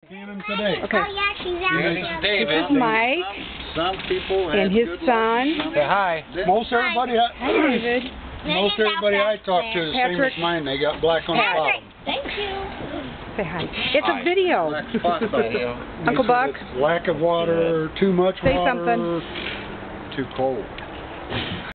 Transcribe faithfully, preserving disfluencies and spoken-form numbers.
Cannon today. Okay. Oh, yeah, she's out Yeah, there. David. This is Mike Some people have and his good son. luck. Say hi. Most everybody, I, Hi, David. most everybody I talk to is the same Patrick. as mine. They got black on the Patrick, bottom. thank you. Say hi. It's Hi. a video. Black spot video. Uncle Buck. Lack of water, too much Say water, something. too cold.